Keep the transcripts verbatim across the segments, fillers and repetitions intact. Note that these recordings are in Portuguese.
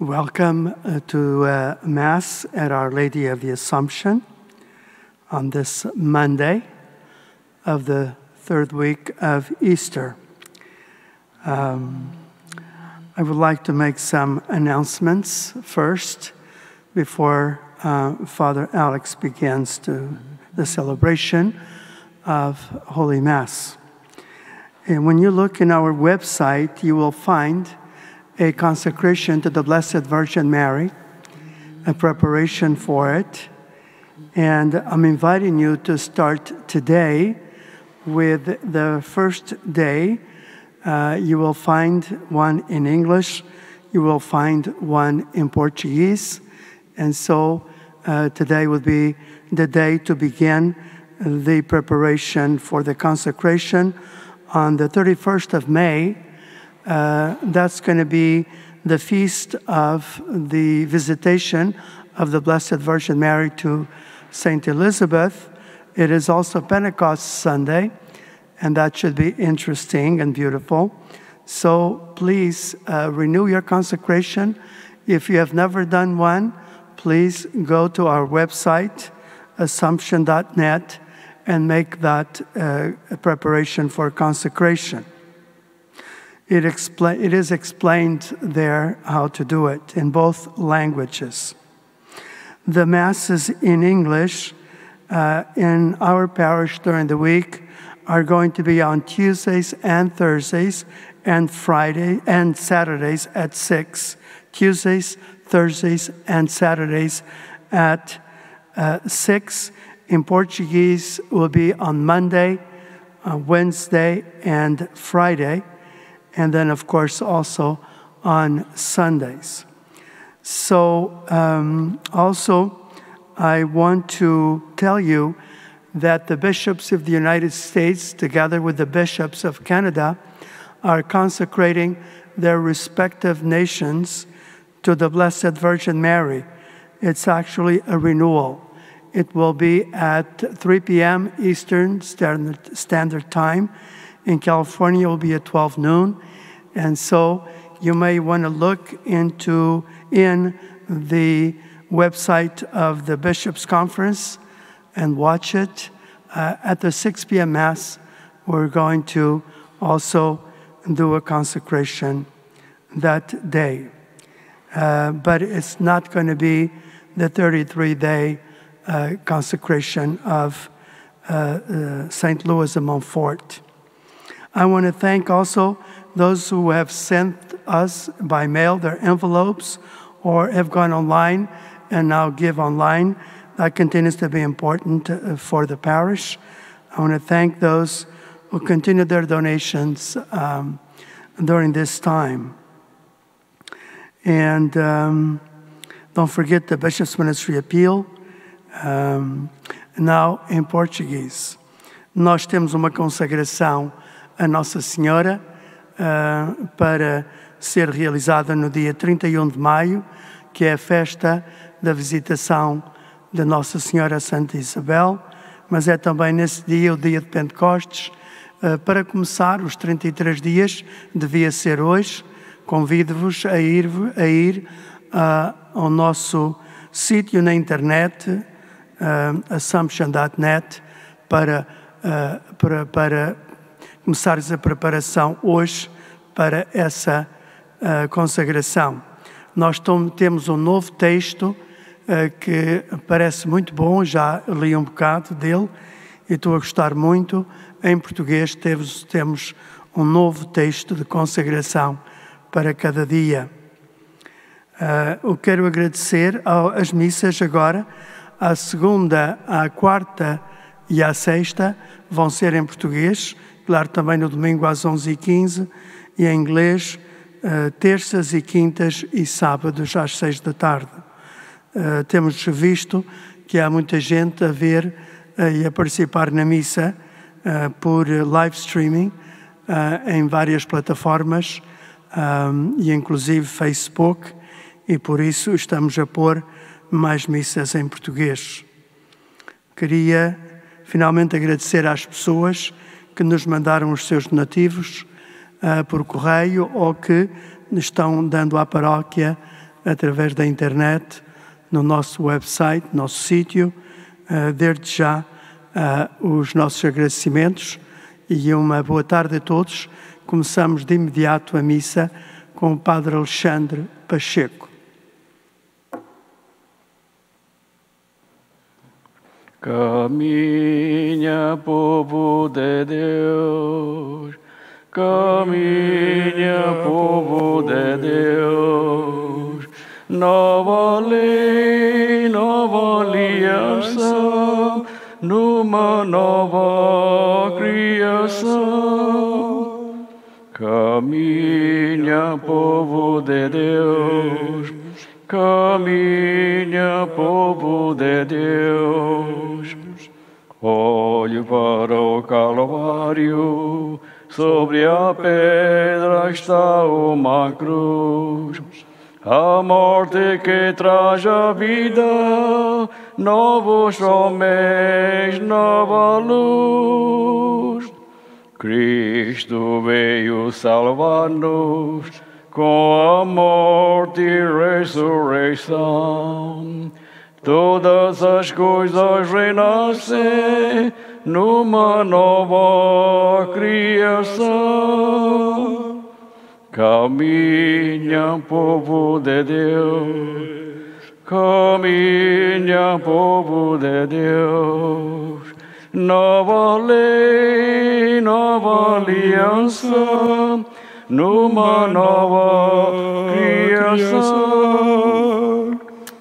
Welcome uh, to uh, Mass at Our Lady of the Assumption on this Monday of the third week of Easter. Um, I would like to make some announcements first before uh, Father Alex begins to the celebration of Holy Mass. And when you look in our website, you will find a consecration to the Blessed Virgin Mary, a preparation for it. And I'm inviting you to start today with the first day. Uh, you will find one in English, you will find one in Portuguese. And so uh, today would be the day to begin the preparation for the consecration. On the thirty-first of May, Uh, that's going to be the feast of the visitation of the Blessed Virgin Mary to Saint Elizabeth. It is also Pentecost Sunday, and that should be interesting and beautiful. So please uh, renew your consecration. If you have never done one, please go to our website, assumption dot net, and make that uh, preparation for consecration. It, expla- it is explained there how to do it in both languages. The Masses in English uh, in our parish during the week are going to be on Tuesdays and Thursdays and Friday and Saturdays at six. Tuesdays, Thursdays, and Saturdays at uh, six. In Portuguese will be on Monday, uh, Wednesday, and Friday. And then, of course, also on Sundays. So, um, also, I want to tell you that the bishops of the United States, together with the bishops of Canada, are consecrating their respective nations to the Blessed Virgin Mary. It's actually a renewal. It will be at three p.m. Eastern Standard Time. In California, it will be at twelve noon. And so you may want to look into in the website of the Bishops' Conference and watch it. Uh, at the six p.m. Mass, we're going to also do a consecration that day. Uh, but it's not going to be the thirty-three day uh, consecration of uh, uh, Saint Louis de Montfort. I want to thank also those who have sent us by mail their envelopes or have gone online and now give online. That continues to be important for the parish. I want to thank those who continue their donations um, during this time. And um, don't forget the Bishop's Ministry Appeal, um, now in Portuguese. Nós temos uma consagração a Nossa Senhora uh, para ser realizada no dia trinta e um de maio, que é a festa da visitação de Nossa Senhora Santa Isabel, mas é também nesse dia, o dia de Pentecostes. Uh, para começar, os trinta e três dias, devia ser hoje. Convido-vos a ir, a ir uh, ao nosso sítio na internet, uh, assumption dot net, para, uh, para, para começares a preparação hoje para essa uh, consagração. Nós tom, temos um novo texto uh, que parece muito bom, já li um bocado dele e estou a gostar muito. Em português temos, temos um novo texto de consagração para cada dia. Uh, eu quero agradecer às missas agora. A segunda, a quarta e a sexta vão ser em português. Claro, também no domingo às onze e quinze, e em inglês, uh, terças e quintas e sábados às seis da tarde. Uh, temos visto que há muita gente a ver uh, e a participar na missa uh, por live streaming uh, em várias plataformas, um, e inclusive Facebook, e por isso estamos a pôr mais missas em português. Queria finalmente agradecer às pessoas que nos mandaram os seus donativos uh, por correio ou que estão dando à paróquia através da internet, no nosso website, nosso sítio. Uh, desde já, uh, os nossos agradecimentos e uma boa tarde a todos. Começamos de imediato a missa com o Padre Alexandre Pacheco. Caminha, povo de Deus, caminha, povo de Deus, nova lei, nova aliança, numa nova criação. Caminha, povo de Deus, caminha, povo de Deus. Olhe para o Calvário, sobre a pedra está uma cruz. A morte que traz a vida, novos homens, nova luz. Cristo veio salvar-nos com a morte e ressurreição. Todas as coisas renascem numa nova criação. Caminha, povo de Deus, caminha, povo de Deus. Nova lei, nova aliança, numa nova criação.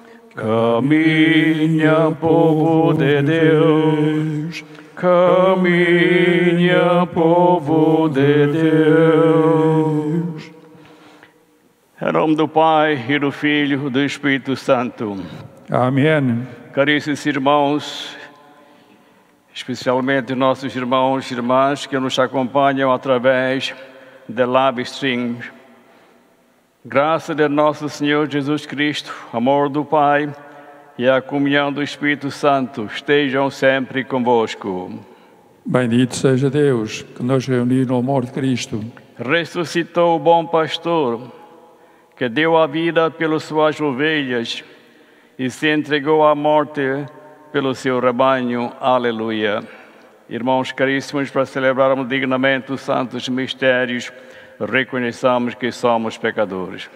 Caminha, povo de Deus, caminha, povo de Deus. Em nome do Pai, e do Filho, e do Espírito Santo. Amém. Caríssimos irmãos, especialmente nossos irmãos e irmãs que nos acompanham através da live stream. Graça de nosso Senhor Jesus Cristo, amor do Pai e a comunhão do Espírito Santo estejam sempre convosco. Bendito seja Deus que nos reuniu no amor de Cristo. Ressuscitou o bom pastor, que deu a vida pelas suas ovelhas e se entregou à morte pelo seu rebanho. Aleluia. Irmãos caríssimos, para celebrarmos dignamente os santos mistérios, reconheçamos que somos pecadores.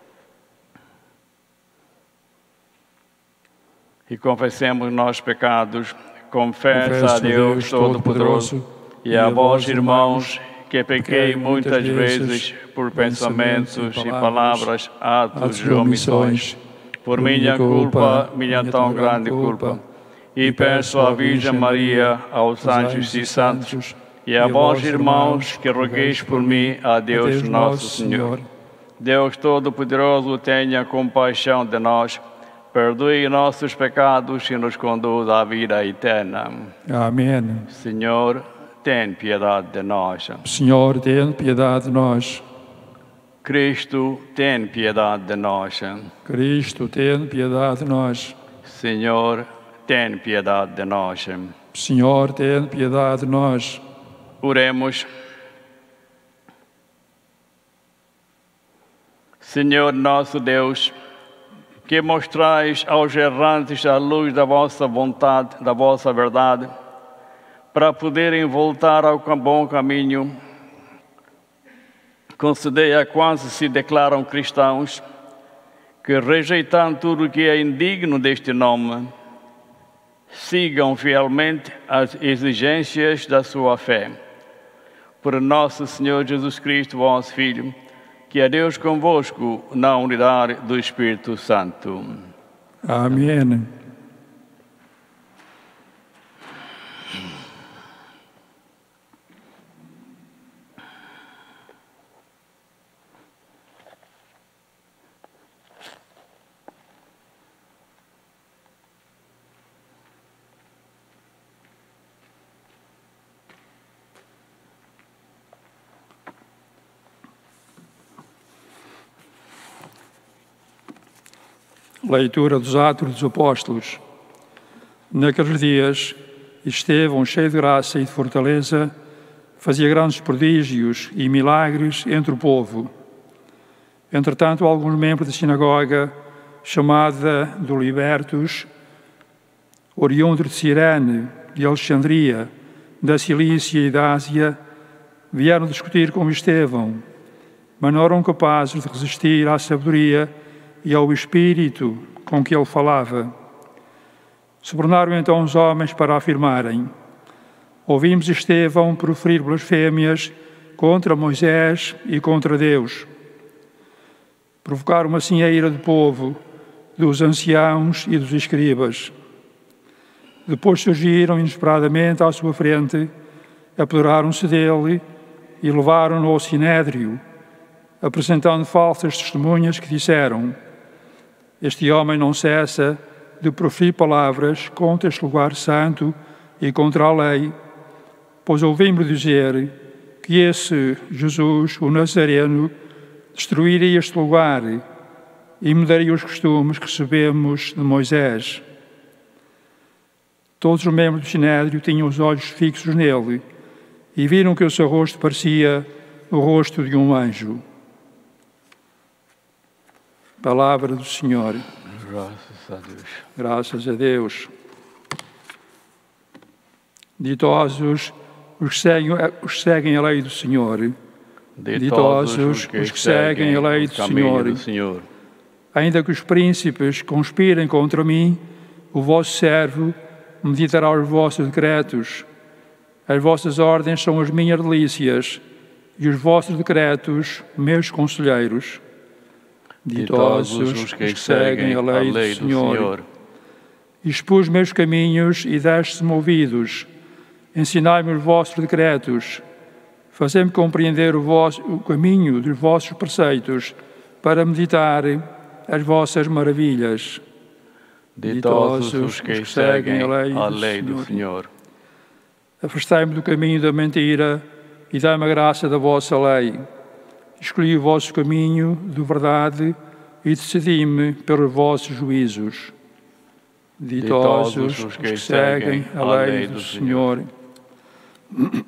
E confessemos nossos pecados. Confessa a Deus Todo-Poderoso e a vós, irmãos, que pequei muitas vezes por pensamentos e palavras, atos e omissões. Por minha culpa, minha tão grande culpa. E peço à Virgem Maria, aos anjos e santos, e a vós, irmãos, que rogueis por mim a Deus nosso Senhor. Deus Todo-Poderoso, tenha compaixão de nós, perdoe nossos pecados e nos conduza à vida eterna. Amém. Senhor, tem piedade de nós. Senhor, tem piedade de nós. Cristo, tem piedade de nós. Cristo, tem piedade de nós. Senhor, tem piedade de nós. Senhor, tem piedade de nós. Oremos. Senhor nosso Deus, que mostrais aos errantes a luz da vossa vontade, da vossa verdade, para poderem voltar ao bom caminho, concedei a quantos se declaram cristãos, que rejeitando tudo o que é indigno deste nome, sigam fielmente as exigências da sua fé. Por nosso Senhor Jesus Cristo, vosso Filho, que é Deus convosco na unidade do Espírito Santo. Amém. Leitura dos Atos dos Apóstolos. Naqueles dias, Estevão, cheio de graça e de fortaleza, fazia grandes prodígios e milagres entre o povo. Entretanto, alguns membros da sinagoga chamada do Libertus, oriundo de Cirene, de Alexandria, da Cilícia e da Ásia, vieram discutir com Estevão, mas não eram capazes de resistir à sabedoria e ao espírito com que ele falava. Sobornaram então os homens para afirmarem: ouvimos Estevão proferir blasfémias contra Moisés e contra Deus. Provocaram assim a ira do povo, dos anciãos e dos escribas. Depois surgiram inesperadamente à sua frente, apoderaram-se dele e levaram-no ao sinédrio, apresentando falsas testemunhas que disseram: este homem não cessa de proferir palavras contra este lugar santo e contra a lei, pois ouvimos dizer que esse Jesus, o Nazareno, destruiria este lugar e mudaria os costumes que recebemos de Moisés. Todos os membros do sinédrio tinham os olhos fixos nele e viram que o seu rosto parecia o rosto de um anjo. Palavra do Senhor. Graças a Deus. Graças a Deus. Ditosos os que seguem, os que seguem a lei do Senhor. Ditosos os que seguem a lei do Senhor. do Senhor. Ainda que os príncipes conspirem contra mim, o vosso servo meditará os vossos decretos. As vossas ordens são as minhas delícias, e os vossos decretos, meus conselheiros. Ditosos os que seguem a lei, a lei do, do Senhor. Senhor. Expus meus caminhos e deste-me ouvidos. Ensinai-me os vossos decretos. Fazei-me compreender o, vosso, o caminho dos vossos preceitos, para meditar as vossas maravilhas. Ditosos os que, que seguem a lei, a lei do, do Senhor. Senhor. Afastai-me do caminho da mentira e dai-me a graça da vossa lei. Escolhi o vosso caminho de verdade e decidi-me pelos vossos juízos. Ditosos os que, os que seguem a lei, lei do, do Senhor. Senhor.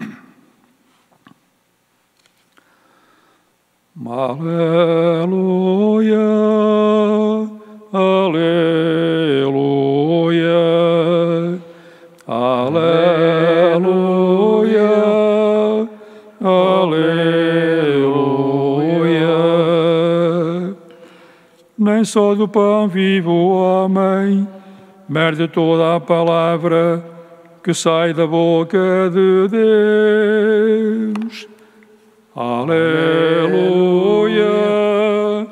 Aleluia, aleluia, aleluia, aleluia. Nem só do pão vive o homem, mas de toda a palavra que sai da boca de Deus. Aleluia,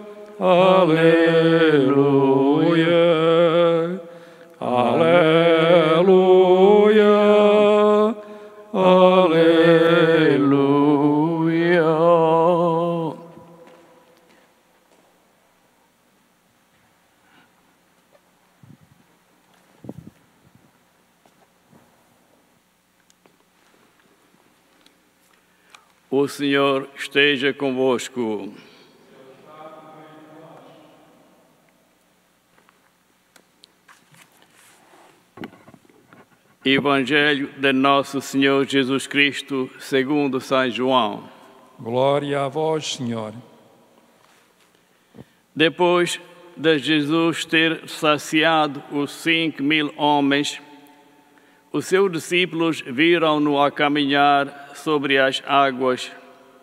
aleluia, aleluia, aleluia. O Senhor esteja convosco. Evangelho de Nosso Senhor Jesus Cristo, segundo São João. Glória a vós, Senhor. Depois de Jesus ter saciado os cinco mil homens, os seus discípulos viram-no a caminhar sobre as águas.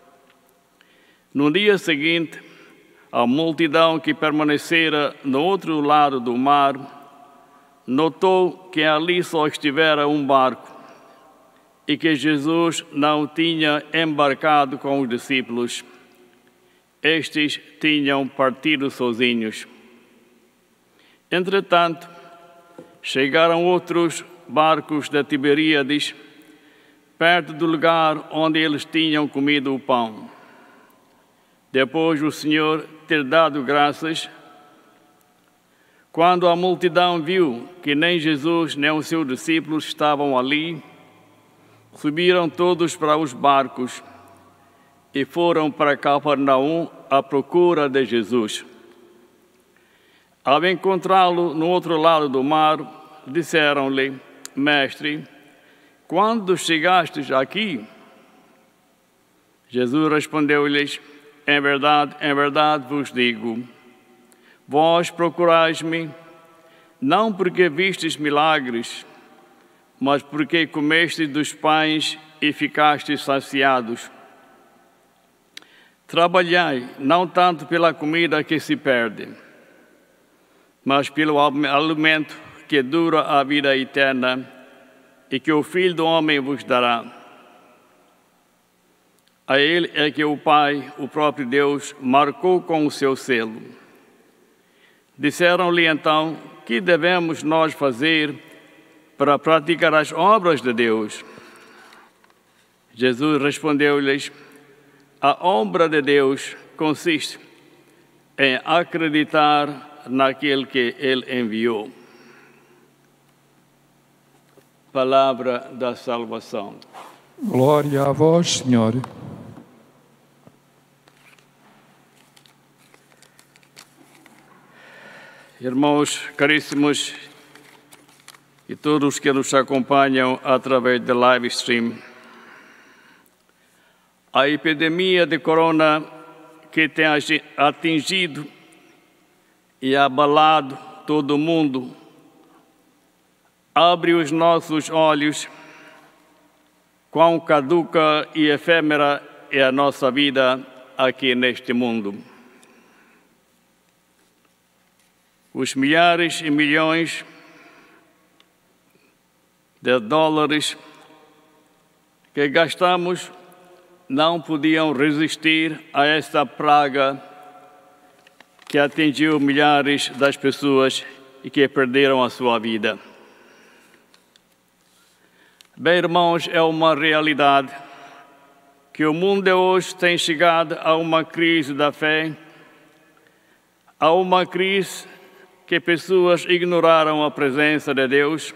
No dia seguinte, a multidão que permanecera no outro lado do mar notou que ali só estivera um barco e que Jesus não tinha embarcado com os discípulos. Estes tinham partido sozinhos. Entretanto, chegaram outros barcos de Tiberíades, perto do lugar onde eles tinham comido o pão. Depois o Senhor ter dado graças, quando a multidão viu que nem Jesus nem os seus discípulos estavam ali, subiram todos para os barcos e foram para Cafarnaum à procura de Jesus. Ao encontrá-lo no outro lado do mar, disseram-lhe: Mestre, quando chegastes aqui? Jesus respondeu-lhes: Em verdade, em verdade vos digo, Vós procurais-me, não porque vistes milagres, mas porque comestes dos pães e ficastes saciados. Trabalhai, não tanto pela comida que se perde, mas pelo alimento que dura a vida eterna e que o Filho do Homem vos dará. A ele é que o Pai, o próprio Deus, marcou com o seu selo. Disseram-lhe então: que devemos nós fazer para praticar as obras de Deus? Jesus respondeu-lhes: a obra de Deus consiste em acreditar naquele que Ele enviou. Palavra da salvação. Glória a vós, Senhor. Irmãos caríssimos e todos que nos acompanham através da live stream, a epidemia de corona que tem atingido e abalado todo o mundo abre os nossos olhos quão caduca e efêmera é a nossa vida aqui neste mundo. Os milhares e milhões de dólares que gastamos não podiam resistir a esta praga que atingiu milhares das pessoas e que perderam a sua vida. Bem, irmãos, é uma realidade que o mundo de hoje tem chegado a uma crise da fé, a uma crise que pessoas ignoraram a presença de Deus.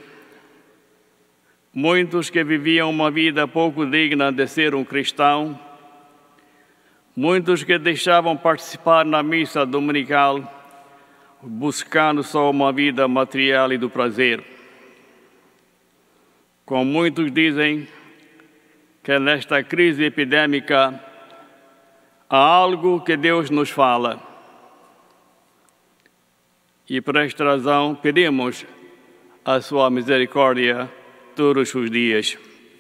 Muitos que viviam uma vida pouco digna de ser um cristão, muitos que deixavam participar na missa dominical, buscando só uma vida material e do prazer. Como muitos dizem que nesta crise epidêmica há algo que Deus nos fala. E por esta razão pedimos a sua misericórdia todos os dias.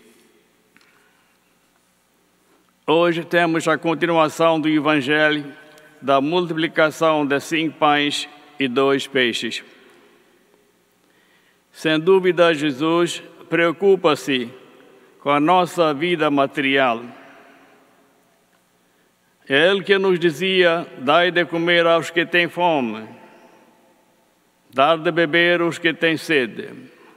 Hoje temos a continuação do Evangelho da multiplicação de cinco pães e dois peixes. Sem dúvida, Jesus preocupa-se com a nossa vida material. É Ele que nos dizia: dai de comer aos que têm fome, dar de beber aos que têm sede.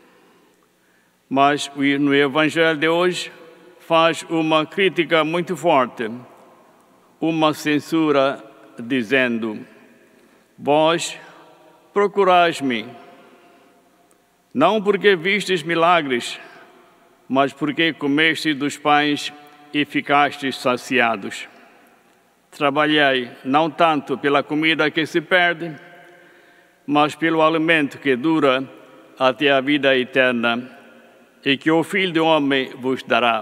Mas no Evangelho de hoje faz uma crítica muito forte, uma censura, dizendo: vós procurais-me, não porque vistes milagres, mas porque comestes dos pães e ficastes saciados. Trabalhai não tanto pela comida que se perde, mas pelo alimento que dura até a vida eterna e que o Filho do Homem vos dará.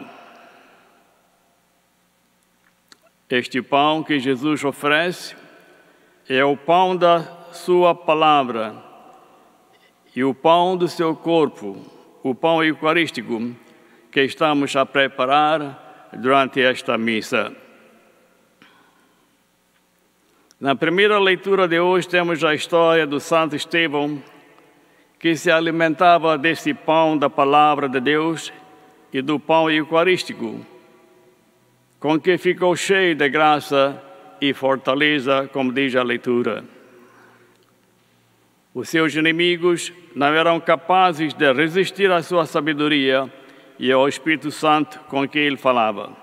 Este pão que Jesus oferece é o pão da sua palavra e o pão do seu corpo, o pão eucarístico que estamos a preparar durante esta missa. Na primeira leitura de hoje temos a história do Santo Estevão, que se alimentava desse pão da palavra de Deus e do pão eucarístico, com que ficou cheio de graça e fortaleza, como diz a leitura. Os seus inimigos não eram capazes de resistir à sua sabedoria e ao Espírito Santo com que ele falava.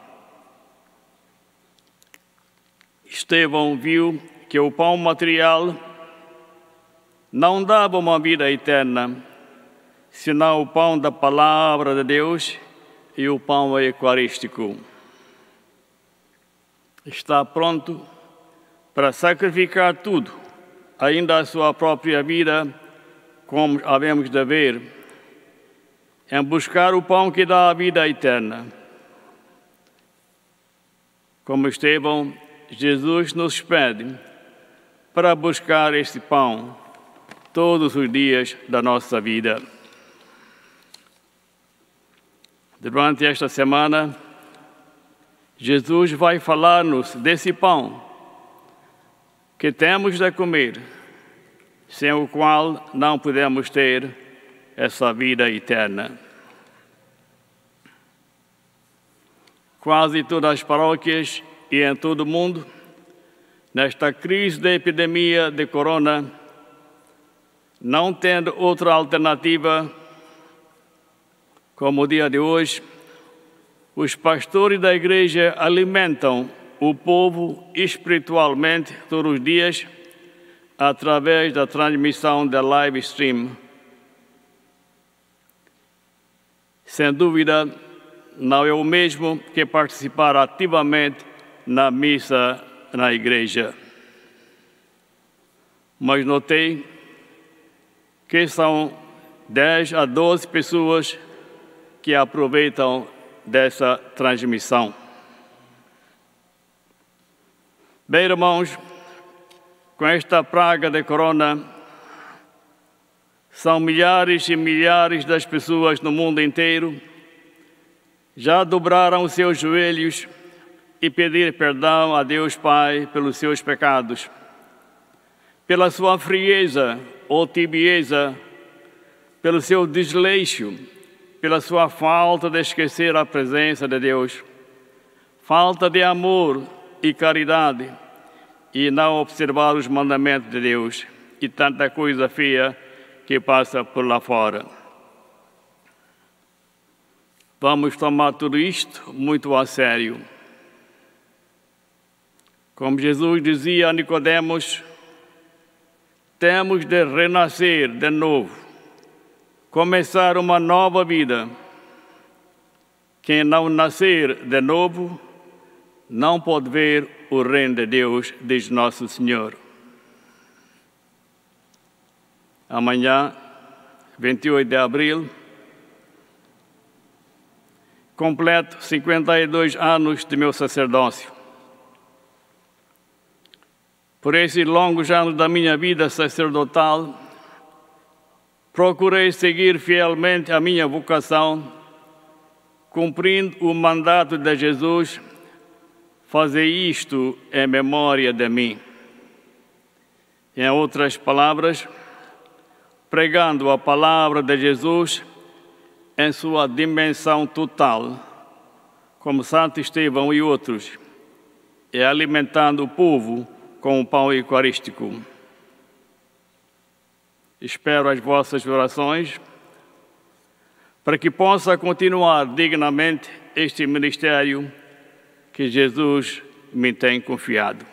Estevão viu que o pão material não dava uma vida eterna, senão o pão da palavra de Deus e o pão eucarístico. Está pronto para sacrificar tudo, ainda a sua própria vida, como havemos de ver, em buscar o pão que dá a vida eterna. Como Estevão, Jesus nos pede para buscar este pão todos os dias da nossa vida. Durante esta semana, Jesus vai falar-nos desse pão que temos de comer, sem o qual não podemos ter essa vida eterna. Quase todas as paróquias e em todo o mundo, nesta crise da epidemia de corona, não tendo outra alternativa, como o dia de hoje, os pastores da igreja alimentam o povo espiritualmente todos os dias através da transmissão da live stream. Sem dúvida, não é o mesmo que participar ativamente na missa na igreja. Mas notei que são dez a doze pessoas que aproveitam dessa transmissão. Bem, irmãos, com esta praga de corona, são milhares e milhares das pessoas no mundo inteiro já dobraram os seus joelhos e pedir perdão a Deus Pai pelos seus pecados, pela sua frieza ou tibieza, pelo seu desleixo, pela sua falta de esquecer a presença de Deus, falta de amor e caridade, e não observar os mandamentos de Deus, e tanta coisa feia que passa por lá fora. Vamos tomar tudo isto muito a sério. Como Jesus dizia a Nicodemos, temos de renascer de novo, começar uma nova vida. Quem não nascer de novo, não pode ver o reino de Deus, diz Nosso Senhor. Amanhã, vinte e oito de abril, completo cinquenta e dois anos de meu sacerdócio. Por esses longos anos da minha vida sacerdotal, procurei seguir fielmente a minha vocação, cumprindo o mandato de Jesus, fazer isto em memória de mim. Em outras palavras, pregando a palavra de Jesus em sua dimensão total, como Santo Estevão e outros, e alimentando o povo com o pão eucarístico. Espero as vossas orações para que possa continuar dignamente este ministério que Jesus me tem confiado.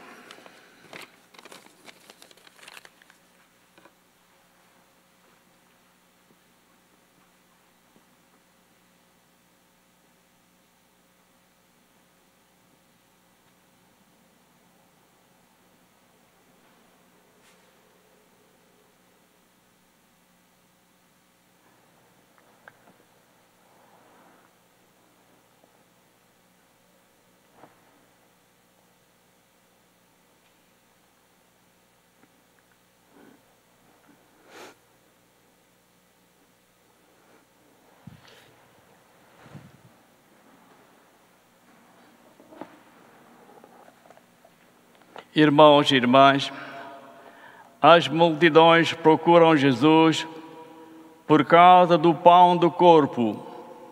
Irmãos e irmãs, as multidões procuram Jesus por causa do pão do corpo,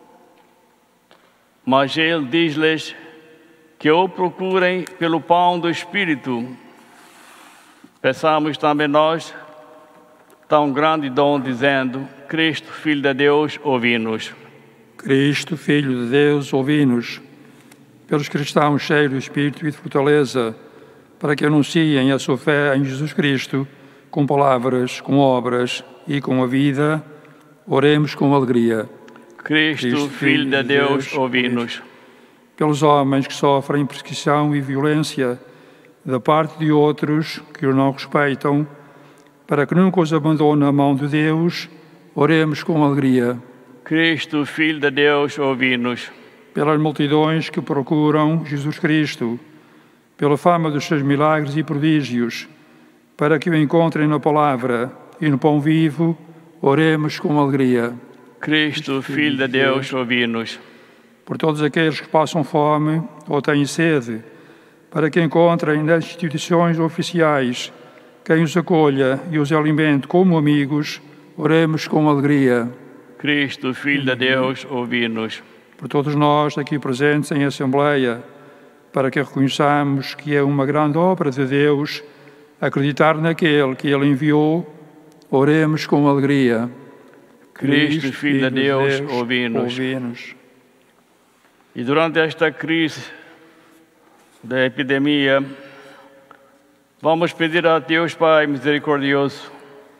mas ele diz-lhes que o procurem pelo pão do Espírito. Peçamos também nós tão grande dom, dizendo: Cristo, Filho de Deus, ouvi-nos. Cristo, Filho de Deus, ouvi-nos. Pelos cristãos cheios do Espírito e de fortaleza, para que anunciem a sua fé em Jesus Cristo, com palavras, com obras e com a vida, oremos com alegria. Cristo, Cristo Filho de Deus, Deus ouvi-nos. Pelos homens que sofrem perseguição e violência da parte de outros que o não respeitam, para que nunca os abandone na mão de Deus, oremos com alegria. Cristo, Filho de Deus, ouvi-nos. Pelas multidões que procuram Jesus Cristo, pela fama dos seus milagres e prodígios, para que o encontrem na palavra e no pão vivo, oremos com alegria. Cristo, Filho de Deus, ouvi-nos. Por todos aqueles que passam fome ou têm sede, para que encontrem nas instituições oficiais quem os acolha e os alimente como amigos, oremos com alegria. Cristo, Filho de Deus, ouvi-nos. Por todos nós aqui presentes em Assembleia, para que reconheçamos que é uma grande obra de Deus acreditar naquele que Ele enviou, oremos com alegria. Cristo, Filho de Deus, ouvi-nos. ouvi-nos. E durante esta crise da epidemia, vamos pedir a Deus Pai misericordioso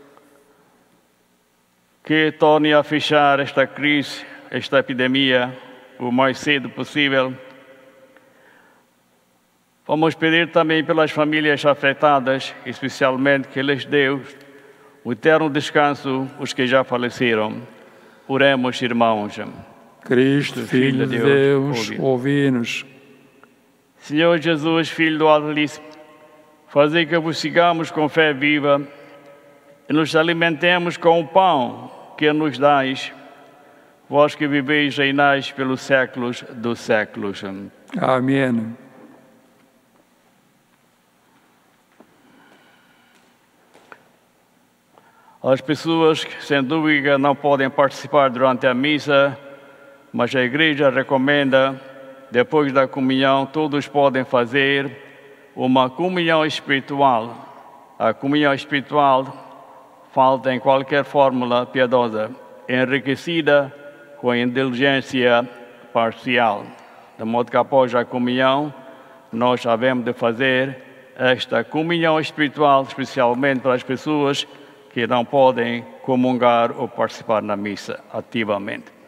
que torne a fechar esta crise, esta epidemia, o mais cedo possível. Vamos pedir também pelas famílias afetadas, especialmente que lhes dê o eterno descanso os que já faleceram. Oremos, irmãos. Cristo, Filho de Deus, ouvi-nos. Senhor Jesus, Filho do Altíssimo, fazei que vos sigamos com fé viva e nos alimentemos com o pão que nos dais, vós que viveis e reinais pelos séculos dos séculos. Amém. As pessoas que, sem dúvida, não podem participar durante a missa, mas a Igreja recomenda, depois da comunhão, todos podem fazer uma comunhão espiritual. A comunhão espiritual falta em qualquer fórmula piedosa, enriquecida com indulgência parcial. De modo que após a comunhão, nós havemos de fazer esta comunhão espiritual, especialmente para as pessoas que não podem comungar ou participar na missa ativamente.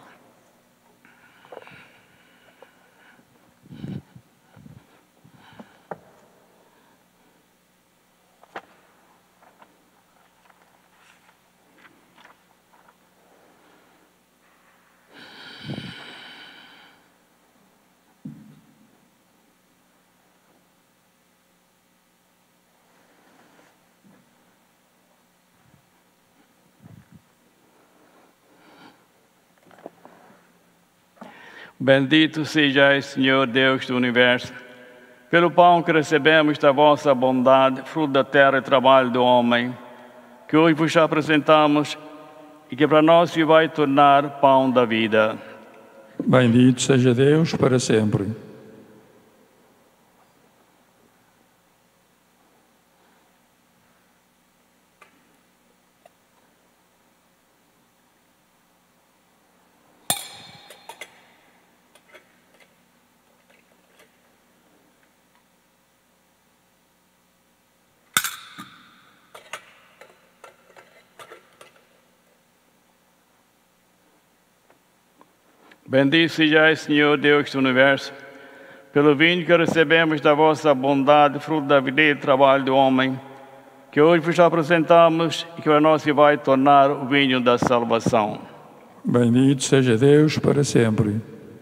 Bendito sejais, Senhor Deus do Universo, pelo pão que recebemos da vossa bondade, fruto da terra e trabalho do homem, que hoje vos apresentamos e que para nós se vai tornar pão da vida. Bendito seja Deus para sempre. Bendito sejais, Senhor Deus do Universo, pelo vinho que recebemos da vossa bondade, fruto da vida e trabalho do homem, que hoje vos apresentamos e que para nós se vai tornar o vinho da salvação. Bendito seja Deus para sempre.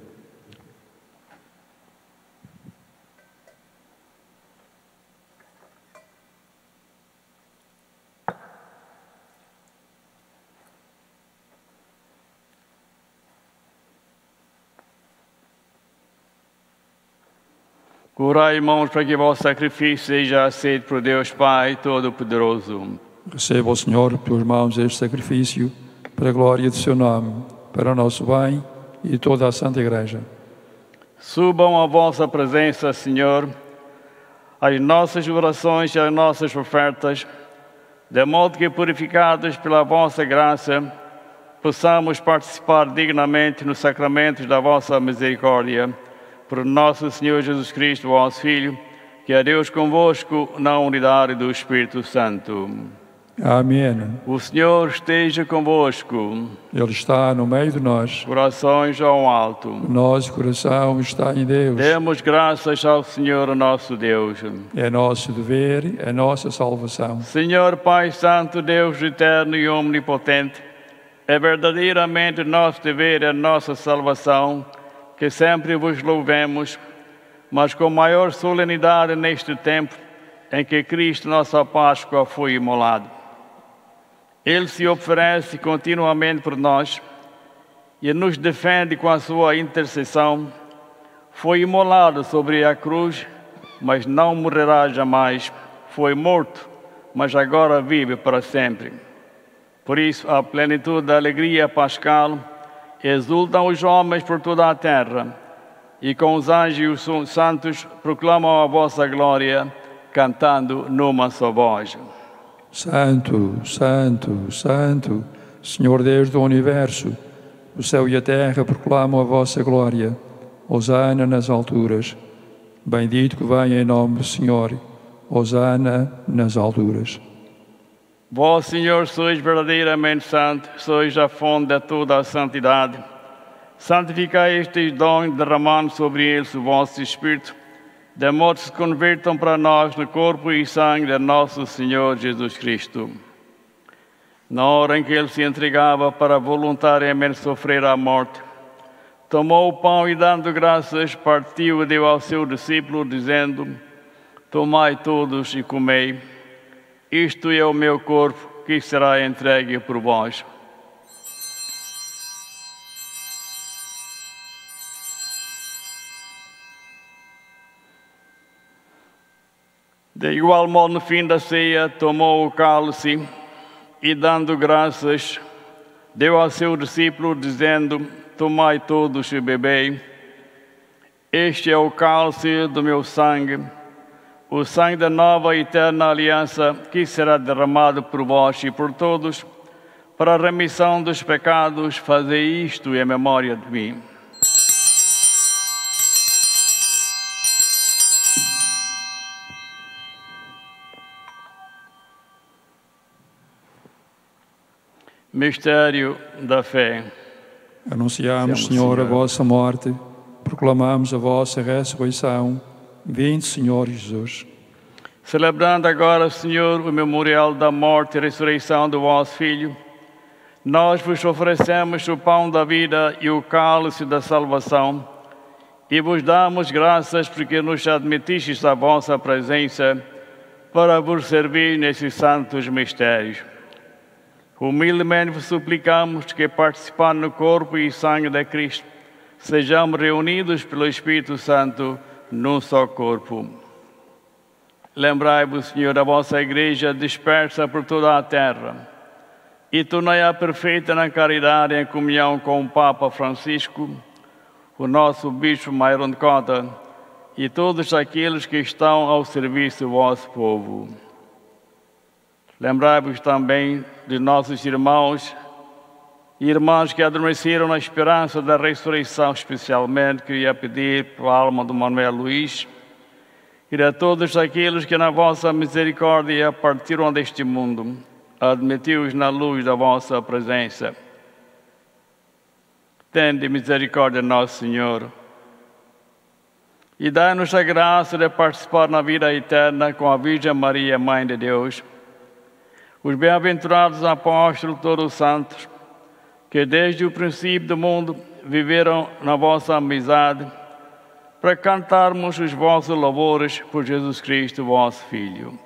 Orai, irmãos, para que vosso sacrifício seja aceito por Deus Pai Todo-Poderoso. Receba o Senhor pelos mãos este sacrifício, para a glória do seu nome, para o nosso bem e de toda a Santa Igreja. Subam à vossa presença, Senhor, as nossas orações e as nossas ofertas, de modo que, purificados pela vossa graça, possamos participar dignamente nos sacramentos da vossa misericórdia. Por nosso Senhor Jesus Cristo, vosso Filho, que é Deus convosco na unidade do Espírito Santo. Amém. O Senhor esteja convosco. Ele está no meio de nós. Corações ao alto. O nosso coração está em Deus. Demos graças ao Senhor nosso Deus. É nosso dever, é nossa salvação. Senhor Pai Santo, Deus eterno e omnipotente, é verdadeiramente nosso dever e a nossa salvação que sempre vos louvemos, mas com maior solenidade neste tempo, em que Cristo, nossa Páscoa, foi imolado. Ele se oferece continuamente por nós e nos defende com a sua intercessão. Foi imolado sobre a cruz, mas não morrerá jamais. Foi morto, mas agora vive para sempre. Por isso, à plenitude da alegria pascal, exultam os homens por toda a terra, e com os anjos e os santos proclamam a vossa glória, cantando numa só voz. Santo, Santo, Santo, Senhor Deus do Universo, o céu e a terra proclamam a vossa glória. Hosana nas alturas. Bendito que vem em nome do Senhor. Hosana nas alturas. Vós, Senhor, sois verdadeiramente santo, sois a fonte de toda a santidade. Santificai estes dons, derramando sobre eles o vosso Espírito, de modo que se convertam para nós no corpo e sangue de nosso Senhor Jesus Cristo. Na hora em que ele se entregava para voluntariamente sofrer a morte, tomou o pão e, dando graças, partiu e deu ao seu discípulo, dizendo: tomai todos e comei, isto é o meu corpo, que será entregue por vós. De igual modo, no fim da ceia, tomou o cálice e, dando graças, deu ao seu discípulo, dizendo: tomai todos e bebei. Este é o cálice do meu sangue, o sangue da nova e eterna aliança, que será derramado por vós e por todos, para a remissão dos pecados. Fazei isto em memória de mim. Mistério da fé. Anunciamos, Senhor, a vossa morte, proclamamos a vossa ressurreição. Vinde, Senhor Jesus. Celebrando agora, Senhor, o memorial da morte e ressurreição do vosso Filho, nós vos oferecemos o pão da vida e o cálice da salvação, e vos damos graças porque nos admitistes à vossa presença para vos servir nesses santos mistérios. Humildemente vos suplicamos que, participando no corpo e sangue de Cristo, sejamos reunidos pelo Espírito Santo num só corpo. Lembrai-vos, Senhor, da vossa Igreja dispersa por toda a terra, e tornai-a perfeita na caridade em comunhão com o Papa Francisco, o nosso Bispo Myron Cota e todos aqueles que estão ao serviço do vosso povo. Lembrai-vos também de nossos irmãos e irmãs que adormeceram na esperança da ressurreição. Especialmente queria pedir para a alma do Manuel Luís e de todos aqueles que na vossa misericórdia partiram deste mundo. Admiti-os na luz da vossa presença. Tende misericórdia, nosso Senhor, e dai-nos a graça de participar na vida eterna com a Virgem Maria, Mãe de Deus, os bem-aventurados apóstolos, todos os santos, que desde o princípio do mundo viveram na vossa amizade, para cantarmos os vossos louvores por Jesus Cristo, vosso Filho.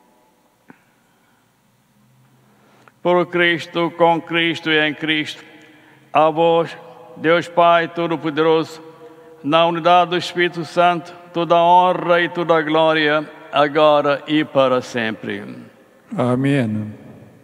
Por Cristo, com Cristo e em Cristo, a vós, Deus Pai Todo-Poderoso, na unidade do Espírito Santo, toda a honra e toda a glória, agora e para sempre. Amém.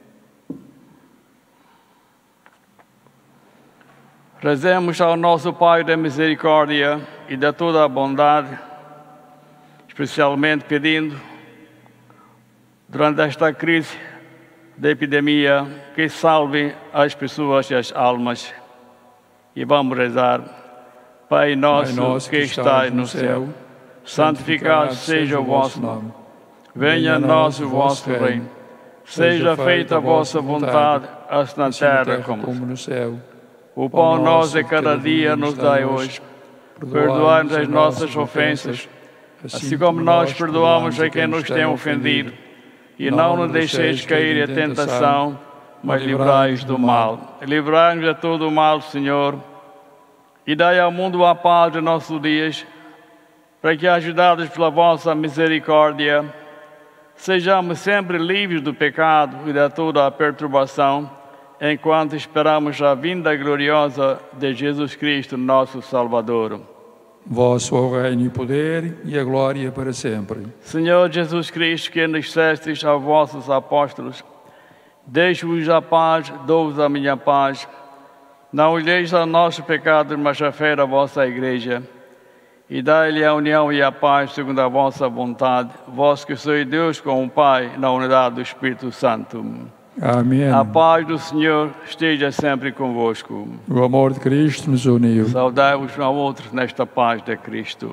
Rezemos ao nosso Pai da misericórdia e de toda a bondade, especialmente pedindo, durante esta crise da epidemia, que salve as pessoas e as almas. E vamos rezar. Pai nosso, Pai nosso que estais no céu, santificado seja o vosso nome. Venha a nós o vosso reino. Seja feita a vossa vontade, assim na terra como no céu. O pão nosso de cada dia nos dai hoje. Perdoai-nos as nossas ofensas, assim como nós perdoamos a quem nos tem ofendido. E não nos deixeis cair em tentação, mas livrai-nos do mal. Livrai-nos de todo o mal, Senhor, e dai ao mundo a paz de nossos dias, para que, ajudados pela vossa misericórdia, sejamos sempre livres do pecado e de toda a perturbação, enquanto esperamos a vinda gloriosa de Jesus Cristo, nosso Salvador. Vosso é o reino e o poder e a glória para sempre. Senhor Jesus Cristo, que dissestes aos vossos apóstolos: deixo-vos a paz, dou-vos a minha paz. Não olheis a nossos pecados, mas a fé da vossa Igreja. E dai-lhe a união e a paz segundo a vossa vontade, vós que sois Deus com o Pai, na unidade do Espírito Santo. Amém. A paz do Senhor esteja sempre convosco. O amor de Cristo nos uniu. Saudai-vos uns aos outros nesta paz de Cristo.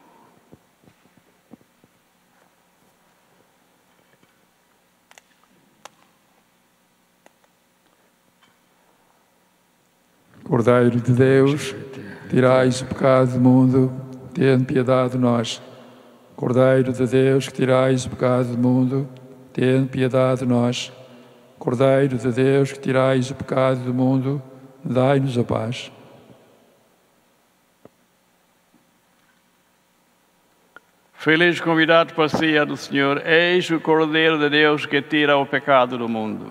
Cordeiro de Deus, tirais o pecado do mundo, tende piedade de nós. Cordeiro de Deus, que tirais o pecado do mundo, tende piedade de nós. Cordeiro de Deus, que tirais o pecado do mundo, dai-nos a paz. Feliz convidado para a ceia do Senhor, eis o Cordeiro de Deus que tira o pecado do mundo.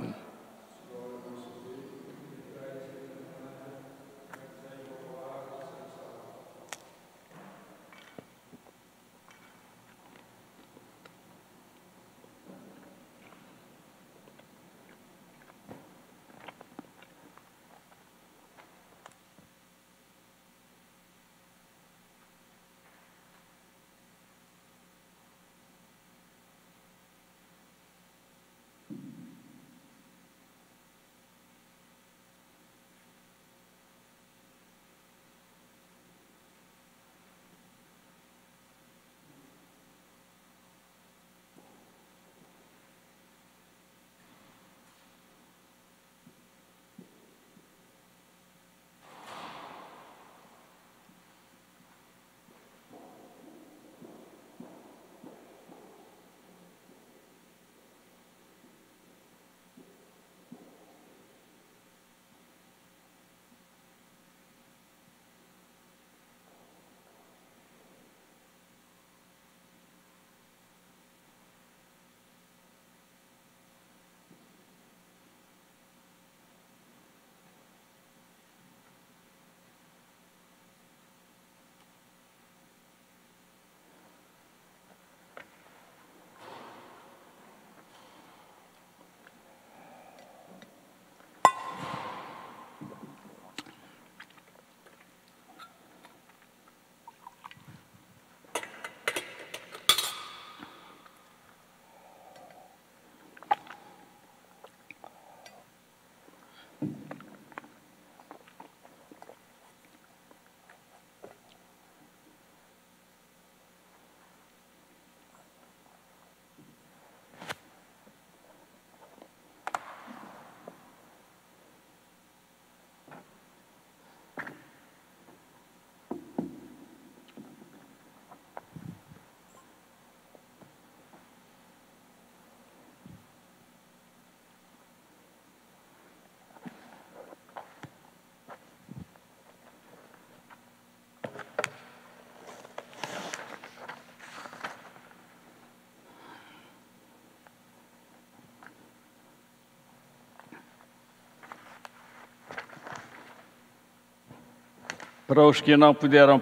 Para os que não puderam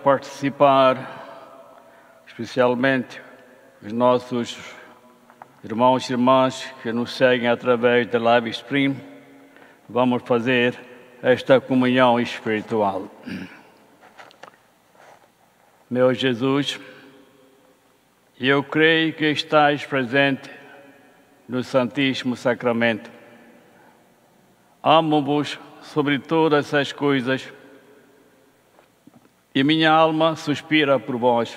participar, especialmente os nossos irmãos e irmãs que nos seguem através da live stream, vamos fazer esta comunhão espiritual. Meu Jesus, eu creio que estás presente no Santíssimo Sacramento. Amo-vos sobre todas as coisas e minha alma suspira por vós.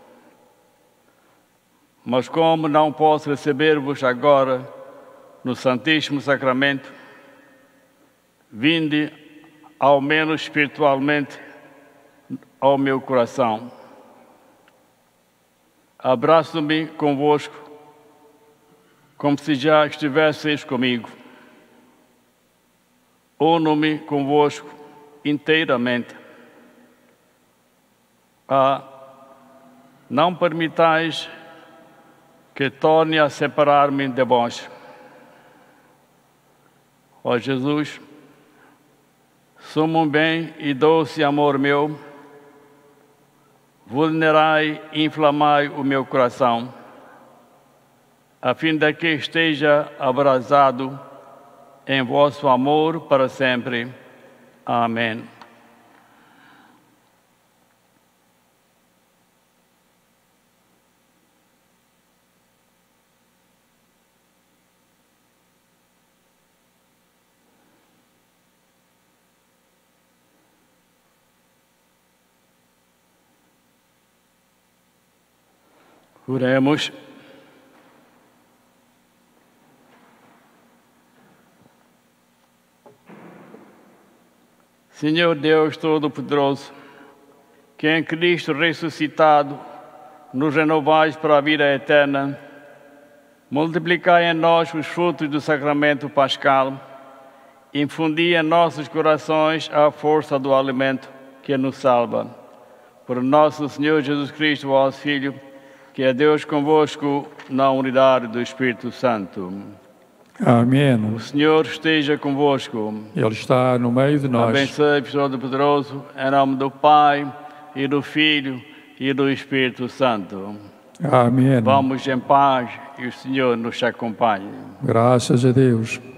Mas como não posso receber-vos agora no Santíssimo Sacramento, vinde, ao menos espiritualmente, ao meu coração. Abraço-me convosco, como se já estivesseis comigo. Uno-me convosco inteiramente. Ah, não permitais que torne a separar-me de vós. Ó Jesus, sumo bem e doce amor meu, vulnerai e inflamai o meu coração, a fim de que esteja abrasado em vosso amor para sempre. Amém. Oremos. Senhor Deus Todo-Poderoso, que em Cristo ressuscitado nos renovais para a vida eterna, multiplicai em nós os frutos do sacramento pascal, infundi em nossos corações a força do alimento que nos salva. Por nosso Senhor Jesus Cristo, vosso Filho, que é Deus convosco na unidade do Espírito Santo. Amém. O Senhor esteja convosco. Ele está no meio de nós. Abençoe-vos Todo-Poderoso, em nome do Pai, e do Filho, e do Espírito Santo. Amém. Vamos em paz e o Senhor nos acompanhe. Graças a Deus.